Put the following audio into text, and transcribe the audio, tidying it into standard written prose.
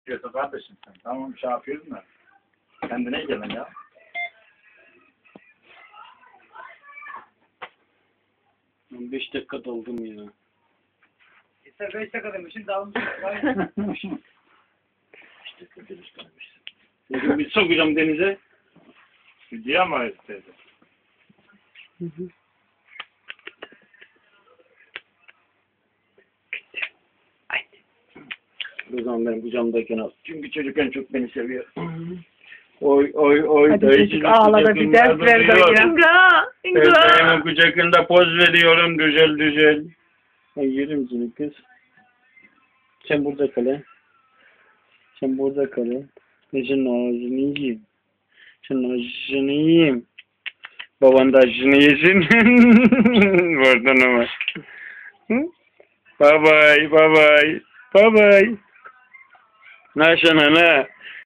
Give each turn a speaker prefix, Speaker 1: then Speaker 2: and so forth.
Speaker 1: Diyorsun kardeşim sen. Tamam şey yapıyorsun da. Kendine gelin ya.
Speaker 2: Ben 5 dakika daldım ya.
Speaker 3: İşte 5 dakika demişsin dalmışsın.
Speaker 2: 5 dakika deniz kalmışsın. Bugün bir sokacağım denize.
Speaker 1: Diyemeyiz dedi.
Speaker 2: O zaman benim kucağımdayken al. Çünkü çocuk en çok beni seviyor. Oy oy oy.
Speaker 4: Hadi çocuk ağla da bir ders ver dayı.
Speaker 2: Dayımın kucağında poz veriyorum güzel güzel. Ben yerim seni kız. Sen burada kal he. Sen burada kal he. Ben senin ağzını yiyeyim. Senin ağzını yiyeyim. Baban da ağzını yesin. Oradan ama. Bye bye bye bye. Bye bye. Na sana na.